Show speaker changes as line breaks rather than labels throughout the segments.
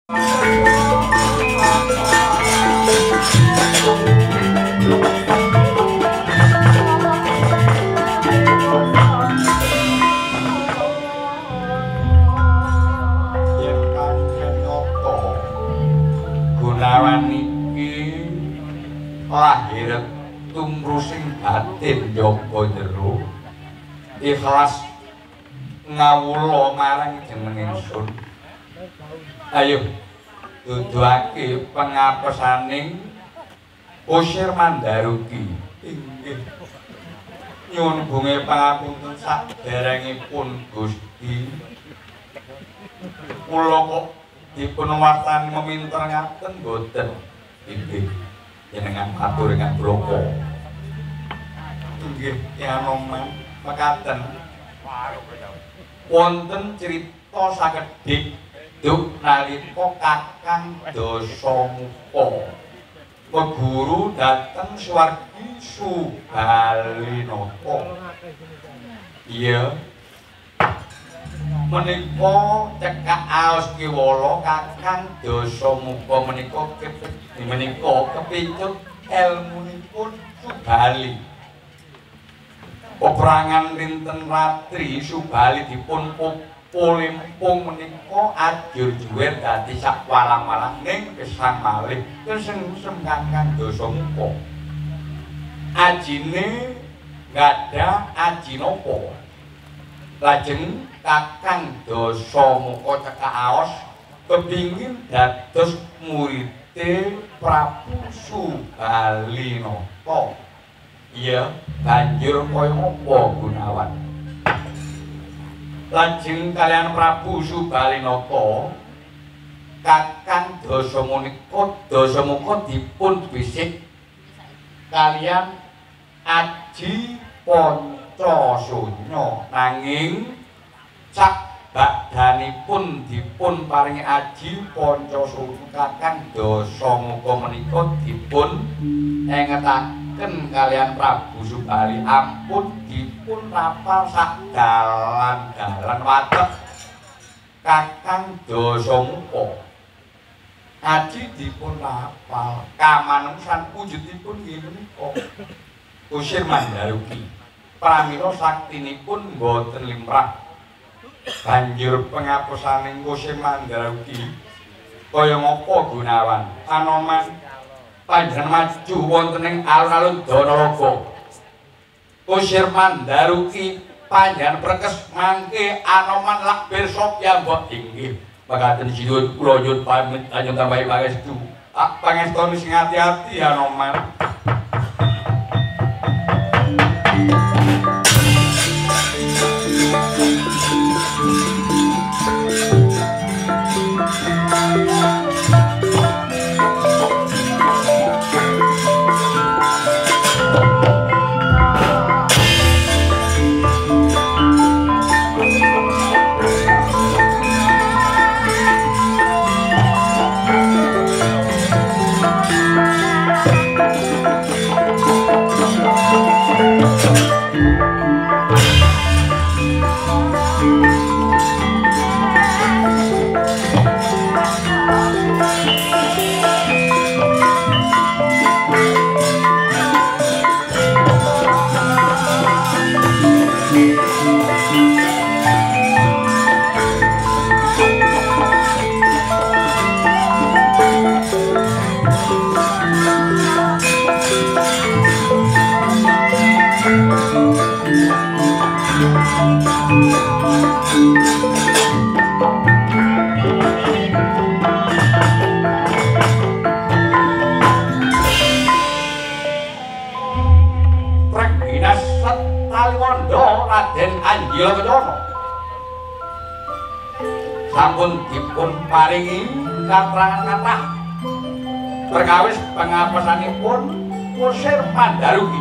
lahir tumrusing batin Joko jero ikhlas ngawula marang jeneng ingsun. Ayo duduake pengapesaning Usir Mandaruki. Inggih nyuwun bunge pangapunten saderengipun Gusti. Kula kok dipun wastani meminter ngaten boten. Inggih jenengan atur ingkang bloko. Inggih Yanoman mekaten. Wonten crita sakedhik duk nalika Kakang Dasamuka meguru dhateng swargi Subalinata. Iya menika cekak aos kiwala Kakang Dasamuka menika kepincut elmunipun Subali. Peperangan dinten ratri Subali dipun pulimpung menika ajur juwer dadi sakwalang-walang ning gesang malih kesengsem Kakang Dasamuka. Ajine gadah aji napa? Lajeng Kakang Dasamuka cekak aos kepingin dados murite Prabu Subalinata. Iya, banjur kaya apa Gunawan? Lajeng kalian Prabu Subalinata Kakang Dasamuka dipun bisik kalian Aji Pancasunya, nanging sak badhanipun dipun paringi Aji Pancasunya Kakang Dasamuka menika dipun engetaken kalian Prabu Subali ampun dipun rapal sak dalan-dalan watek Kakang Dasamuka. Aji dipun rapal kamanungsan wujudipun nggih menika Usir Mandaruki. Pramila saktinipun boten limrah. Banjur pengapusaning Usir Mandaruki kaya ngapa Gunawan? Anoman panjenengan maju wonten ing alun-alun Danaraga. Usir Mandaruki panjenengan prekes mangke Anoman lakbir sopya mbok inggih. Mekaten sinuwun kula nyuwun pamit kanjeng tambahi pangestu. Pangestoni sing ati-ati Anoman. Sampun dipun paringi katerangan-kathah perkawis pengapesanipun Usir Mandaruki.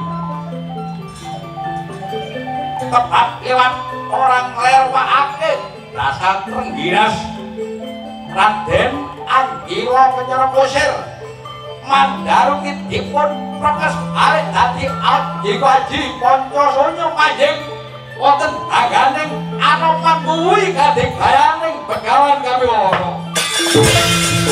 Tepat lewat orang lerwakake dasar Trengginas Raden Anggila Kencana Usir Mandaruki dipun prekes arek dadi Aji Pancasunya manjing wonten daganing Anoman kuwi kadhik bayaning begawan kami wana.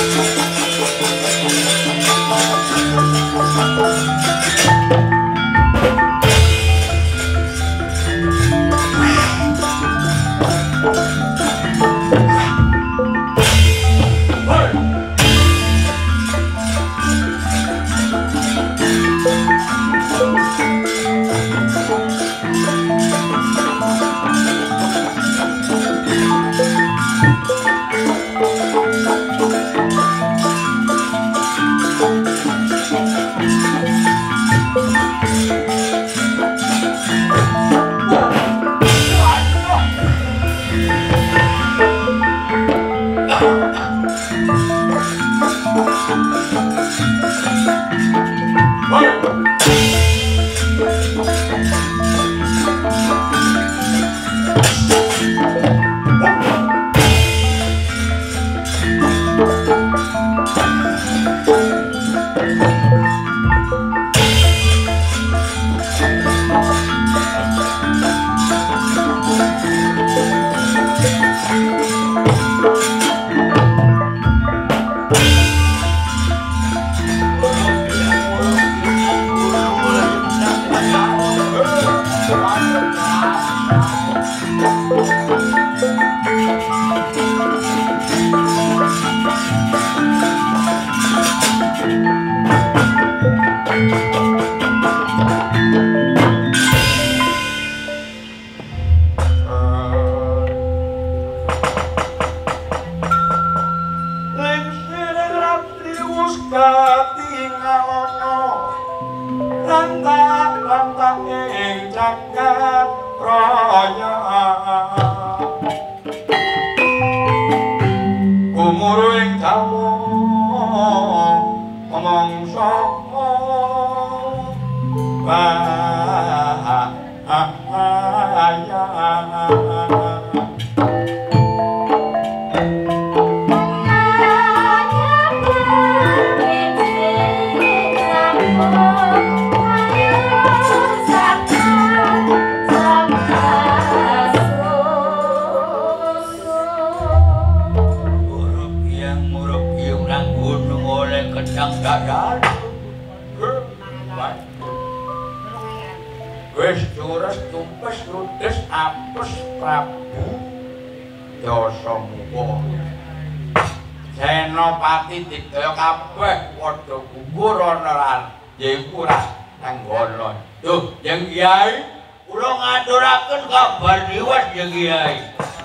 katingalana rantah-rantah ing jagat raya umur ing dawa mangsa bahaya dadar wis cures tumpes ludes apes Prabu Dasamuka Senopati digdaya kabeh padha gugur ana lan yaiku Ranggana. Duh, Jeng Kyai, kula ngaturaken kabar diwas Jeng Kyai.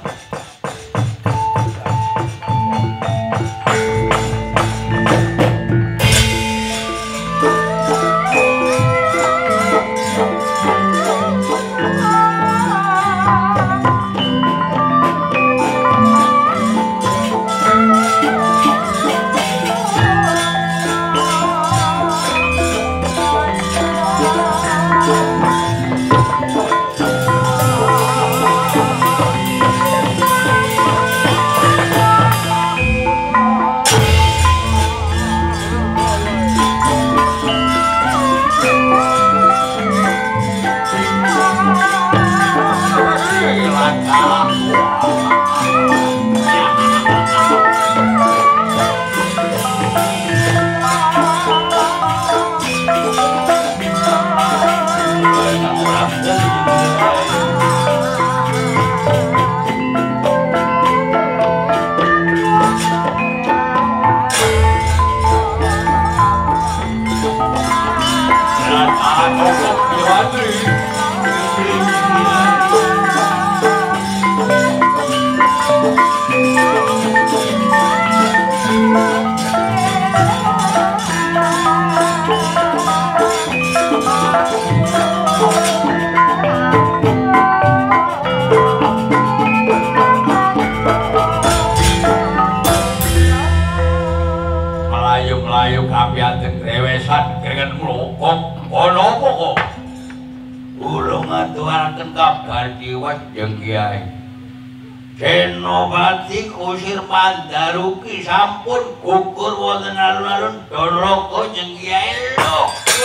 Jeng Kyai Senopati kusir Mandaruki sampun gugur wonten alun-alun Doroko Jeng Kyai lho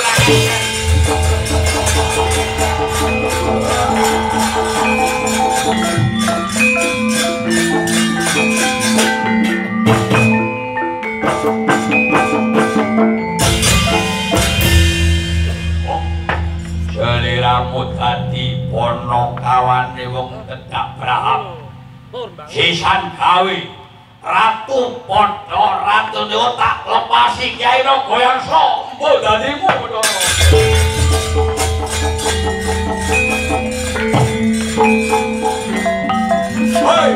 seliramu dadi pono kawane wong Tedak Braham sisan gawe ratu padha ratu niku tak lepasi Kyai goyang sombo dadimu Bathara hei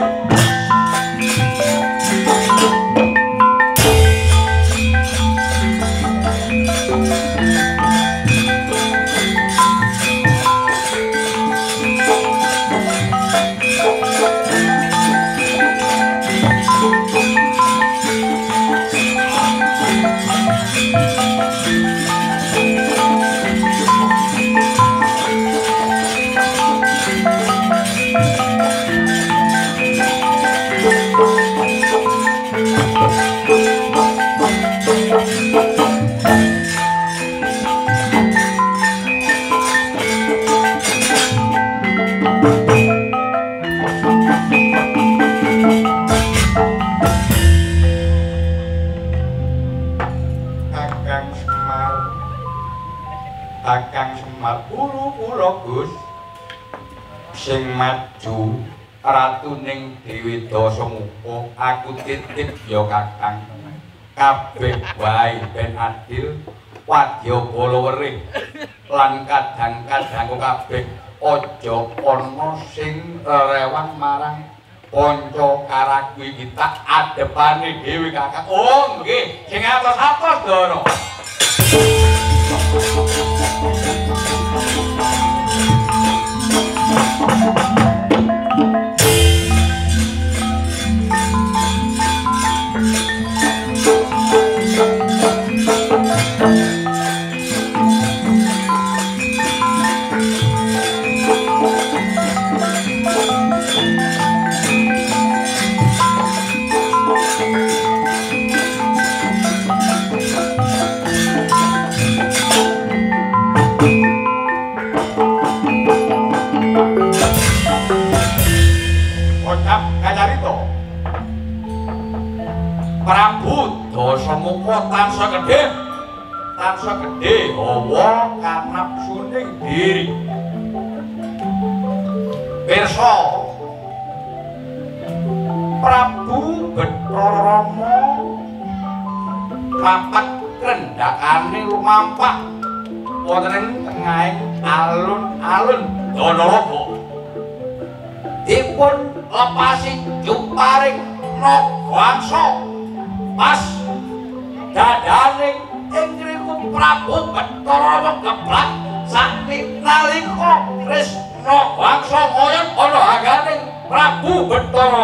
sing maju ratuning Dewi Dasamuka aku titip ya Kakang kabeh wae ben adil wadyabala werih lan kadang-kadang kabeh aja ana sing rewang marang Ponco karaku iki tak adepane dhewe Kakang. Oh nggih, sing atos-atos Dono. Prabu Dasamuka tansah gedhe hawa kanapsuning diri. Pirsa Prabu Bathara papak rendhakane lumampah wonten ing tengahing alun-alun Danaraga. Dipun lepasi jumparing Nagawangsa. Pas dadaning ing ngriku Prabu Bathara keblak sakti nalika Krisna Wangsa ngoyot ana haganing Prabu Bathara.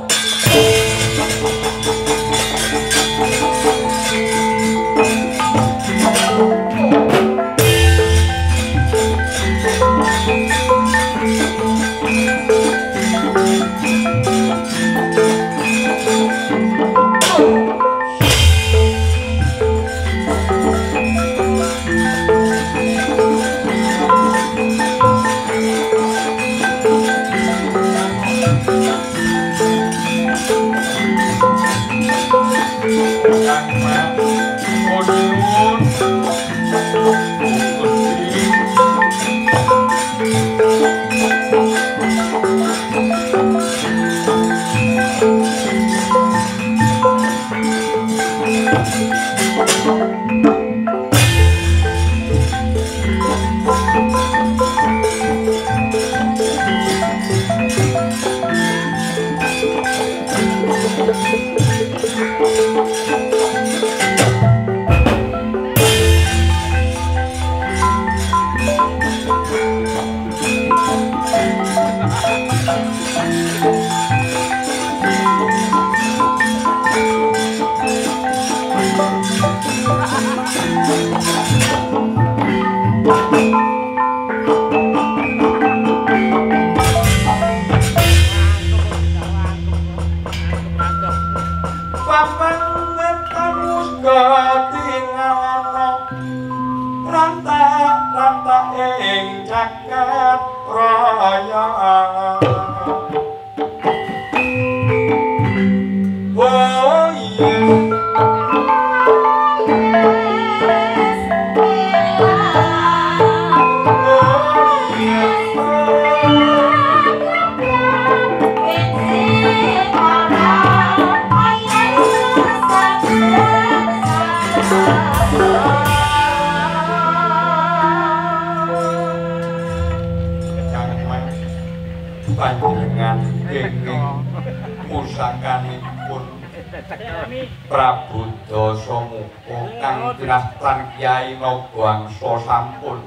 Prabu Dasamuka kang kinastan Kyai Nagawangsa sampun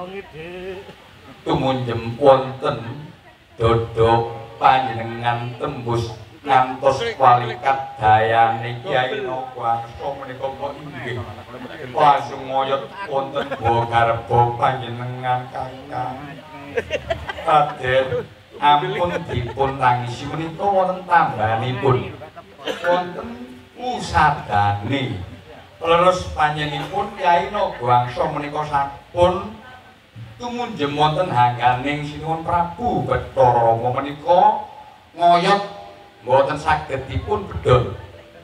tumunjem wonten dodho panjenengan tembus ngantos walikat dayane Kyai Nagawangsa menika kok inggih langsung ngoyot wonten garba panjenengan Kakang. Raden ampun dipun tangisi menika wonten tambahanipun wonten usadane terus panjenenganipun Kyai Nagawangsa menika sampun tumunjem wonten hangganing sinuwun Prabu Bathara menika ngoyot mboten saged dipun bedol.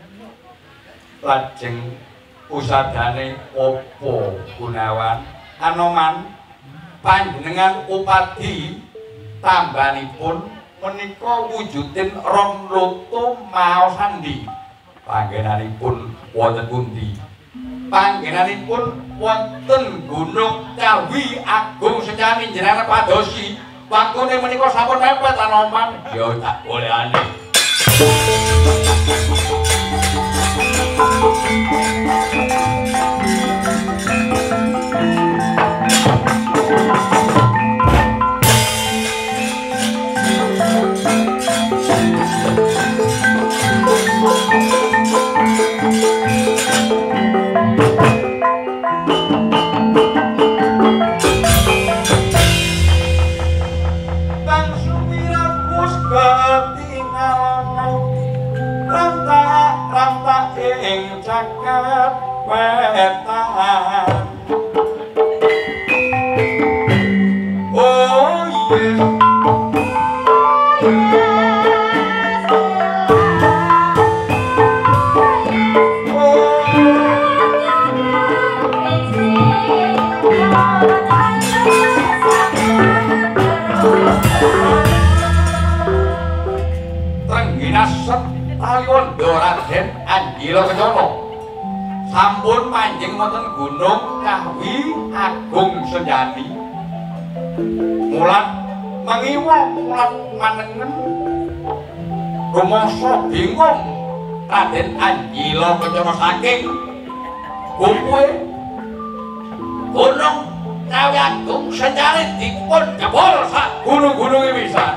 Lajeng usadane apa Gunawan Anoman panjenengan upadi tambahanipun menika wujudin ron loto maos sandi. Panggenanipun wonten pundi? Panggenanipun wonten Gunung Kawi Agung Secani jenengan padosi. Waktune menika sampun mepet Anoman. Ya tak bolehane. Sampun manjing wonten gunung Kawi Agung Senjani. Mulat mengiwa mulat manengen. Rumangsa bingung Raden Anjila Kencana saking kuwe gunung Kawi Agung Senjani dipun jebol sak gunung-gununge pisan.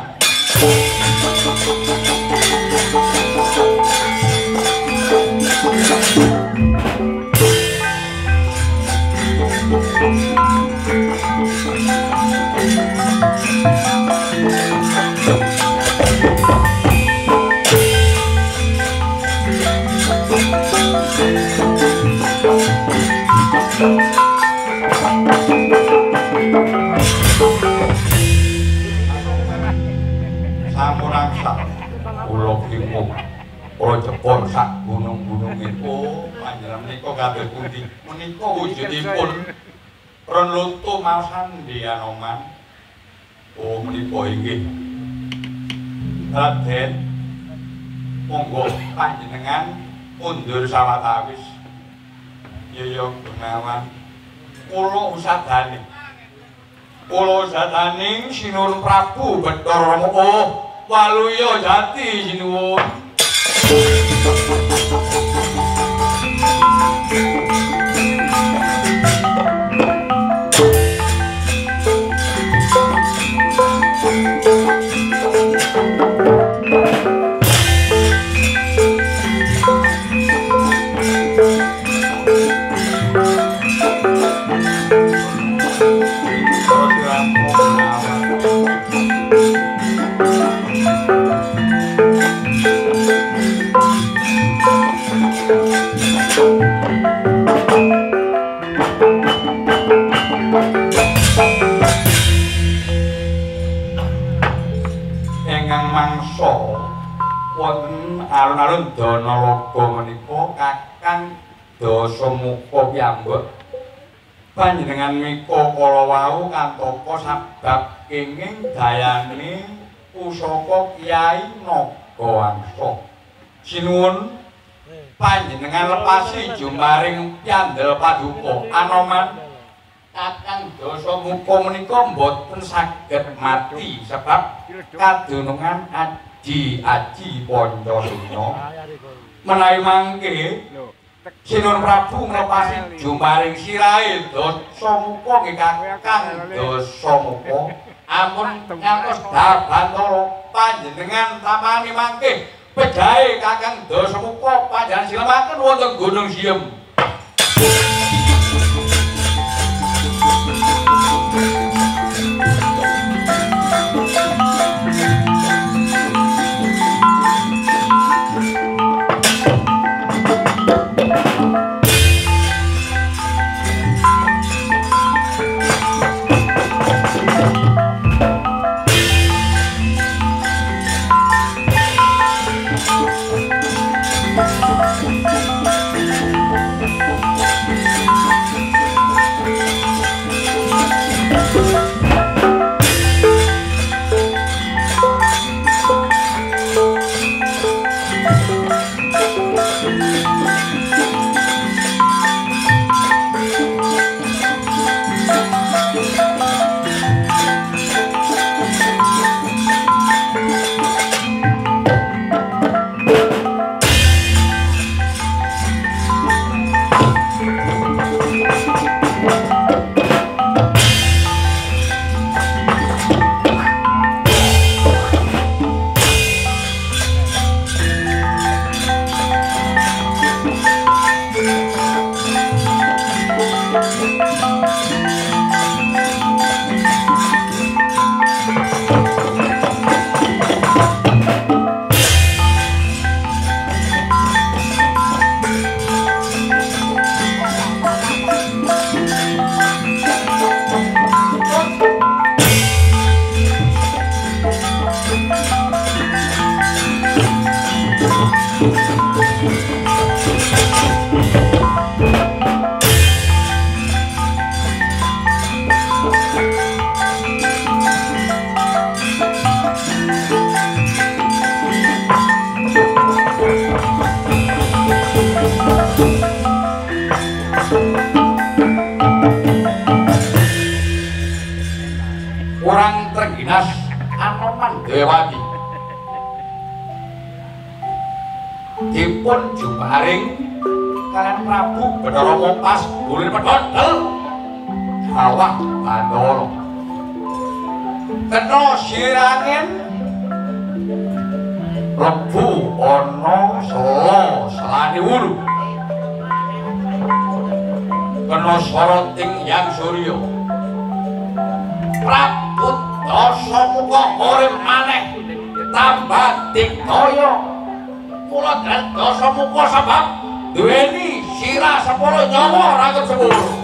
Sampuraksat kula bingung kula jebol sak gunung-gunungin. Oh panjenengan menika kados pundi? Menika wujudipun Renlutu Masandi Anoman. Oh menika inggih Raden, monggo panjenengan mundur sawetawis. Yaya Gunawan kula usadani Sinuwun Prabu Bathara Rama. Oh Waluya Jati sinuwun. Alun-alun Danalaga menika Kakang Dasamuka piyambak panjenengan mika kala wau kantaka sabab kenging dayane pusaka Kyai Nagawangsa. Sinuwun panjenengan lepasi jumaring Pyandel Paduka Anoman. Kakang Dasamuka menika boten saged mati sebab kadunungan Aji Pancasuna. Menawi mangke Sinuwun Prabu nglepasi jumaring sirahe Dasamuka nggih Kakang Dasamuka. Ampun ngantos Dabantara panjenengan tamani mangke pejahe Kakang Dasamuka panjenengan silemaken wonten Gunung Siem. juparing kalian Prabu Bathara Mopas bulir pedhodel Jawah Bandara kena sirangin lebu ana selani wulu kena soroting yang surya Prabu Dasamuka urip maneh tambah dikdaya kula Dasamuka sebab duweni sirah 10 nyawa raket 10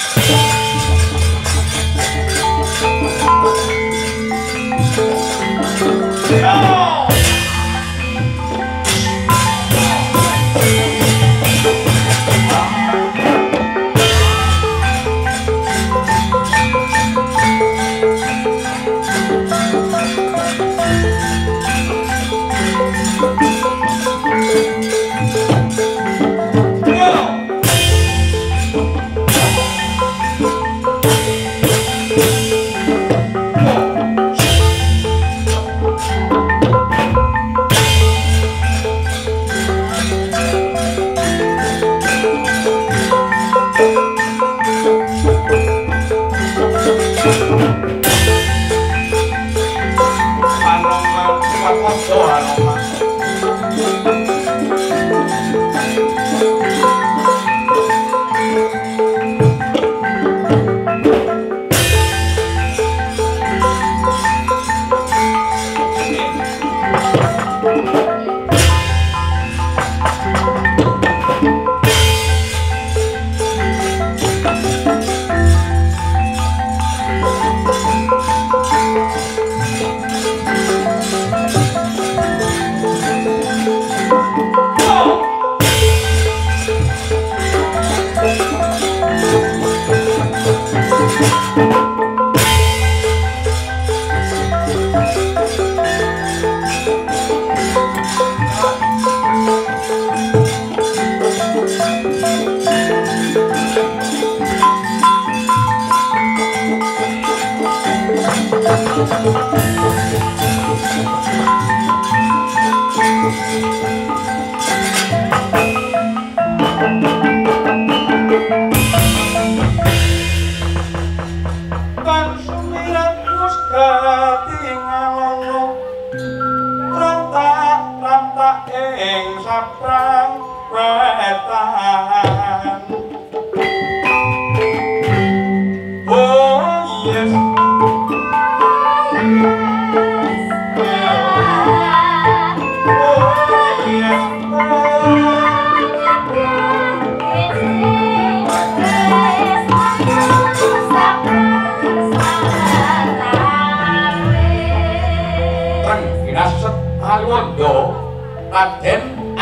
Raden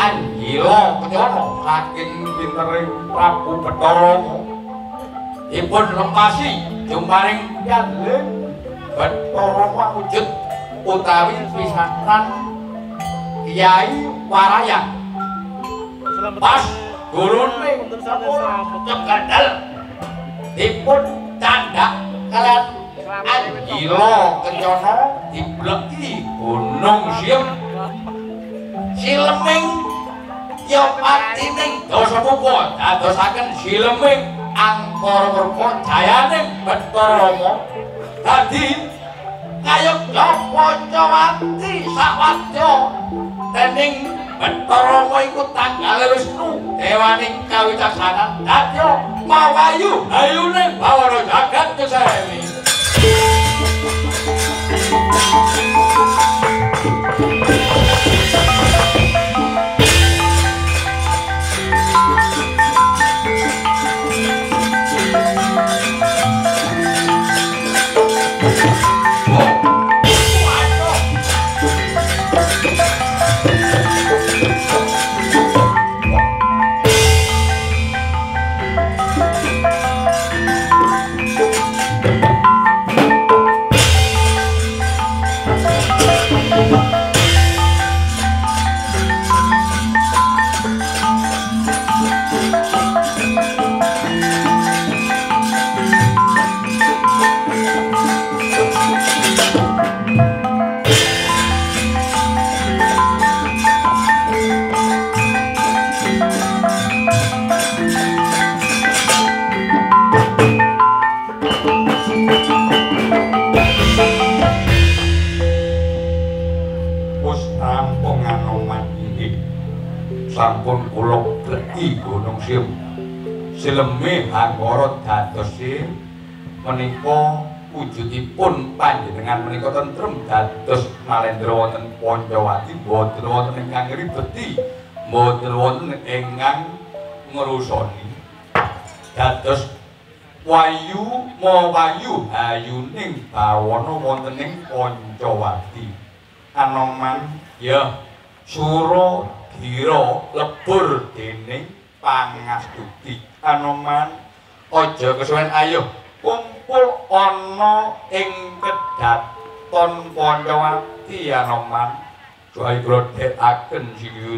Anggila Kencana saking pintering Prabu Bathara dipun lempasi jumparing Kanjeng Bathara wujud utawi pisanan Kyai Warayang pas gurune Cegandal dipun candak kalian Anggila Kencana dibleki Gunung Siem Sileming ya patining Dasamuka dadosaken sileming angkara murka jayaning Bathara Rama dadi ngayogya Pancawati sawadya dening Bathara Rama iku tanggale Wisnu dewaning kawicaksanan dadya mawayu ayune bawara jagat kesemi Gunung Sim. Sileme Anggara dados menika wujudipun panjenengan menika tentrem dados Nalendra wonten Pancawati boten wonten ingkang ribeti, boten wonten ingkang ngrusoni. Dados wayu mawayu ayuning bawana wonten ing Pancawati. Anoman ya Suradira lebur dening pangastuti. Anoman aja kesuwen ayo kumpul ana ing kedhaton Pancawati. Anoman suai kula dekaken siyun.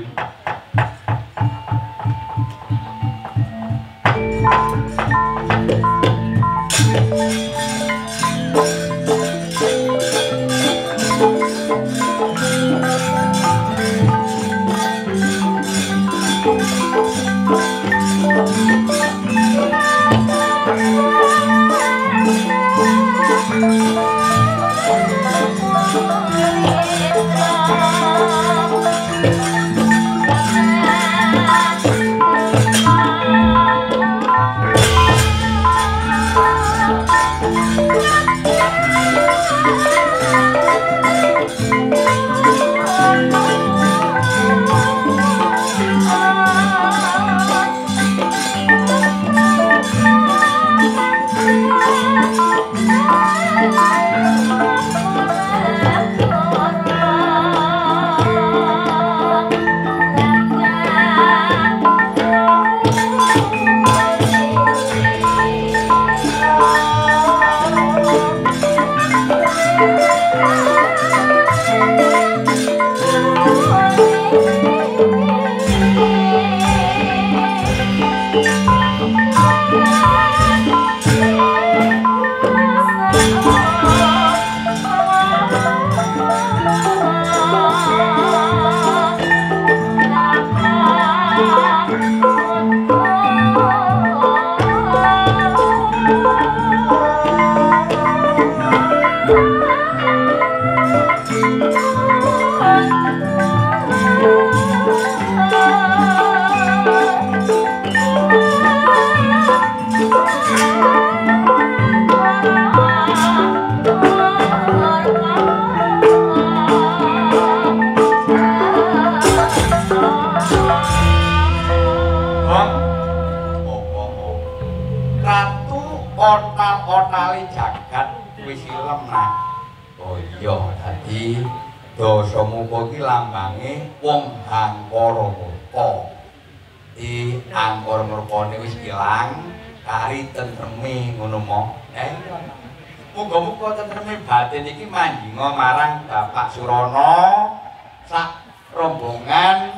Niki manjinga marang Bapak Surono sak rombongan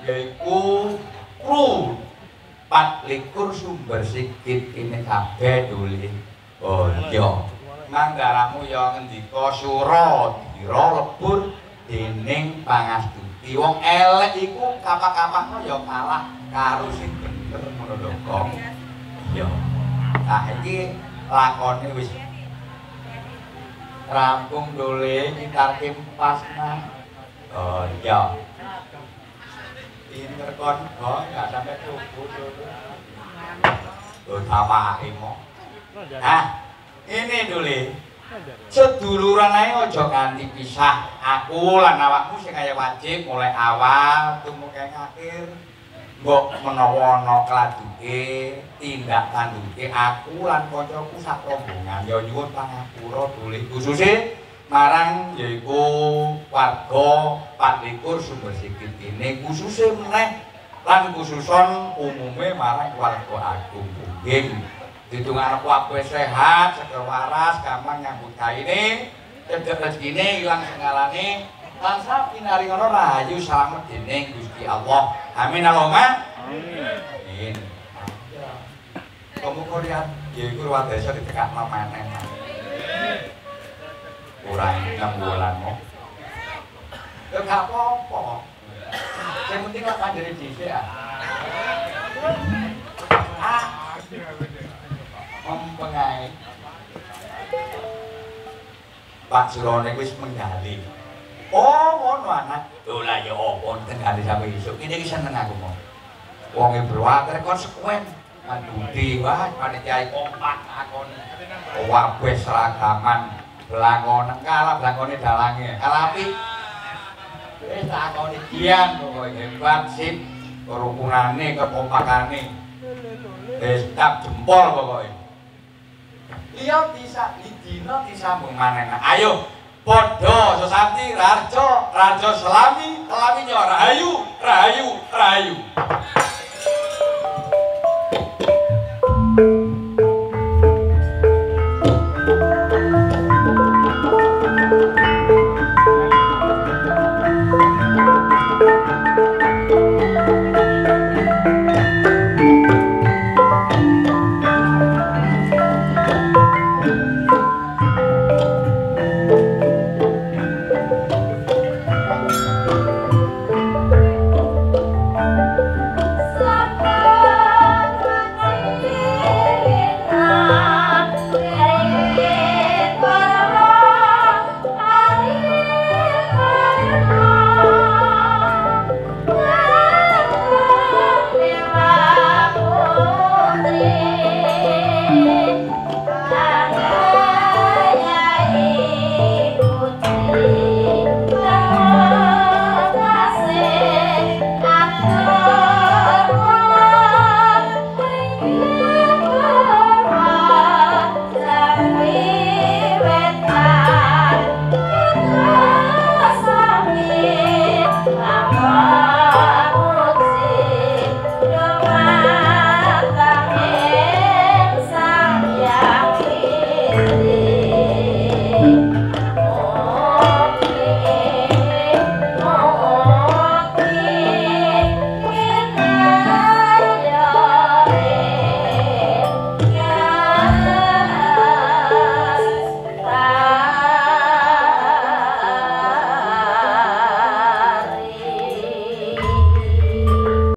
yaiku kru 24 sumber sikit ini kabeh duli. Oh iya. Manggaramu ya ngendika Suradira lebur dening pangastuti. Wong elek iku kapak-kapakno ya kalah karo sing bener ngono lho kok. Iya. Nah iki lakone wis rampung dole kita kimpasna. Oh iya. Pinter kon kok enggak sampai tubuh dulu. Tuh tawake mo. Nah, ini dole. Seduluran ae aja kanthi pisah. Aku lan awakmu sing kaya wajib mulai awal tumeka akhir. Mbok menawa ana kladuke, tindak tanduke aku lan kancaku sak rombongan ya nyuwun pangapura dole khususe marang yaiku warga 24 sumber sikit ini khususe meneh lan khususon umume marang warga agung nggih ditungane kabeh sehat seger waras gampang nyambut gaene cedhek rezekine ilang sengalane lan sapinari ngono rahayu slamet dening Gusti Allah. Amin Allahumma amin. Kamu kok lihat ya iku luar desa ditekakno meneh. Ora ingkang wulanmu. Ya gak apa-apa. Sing penting lak panjene dhisik ah. Mempengai. Pak Surone wis menggali. Oh, ngono anak. Lho lah ya apa tenggali sampe esuk. Ini iki seneng aku mau. wong e berwatir konsekuen mandudi wah panitia kompak akoni kabeh seragaman belangkonen kalah belangkone dalange alapi wis takoni kian pokoke hebat sip kerukunane kekompakane wis tak jempol pokoke iya bisa dina disambung maneh ayo padha Susanti Rajo Selami Selaminya rahayu rahayu rahayu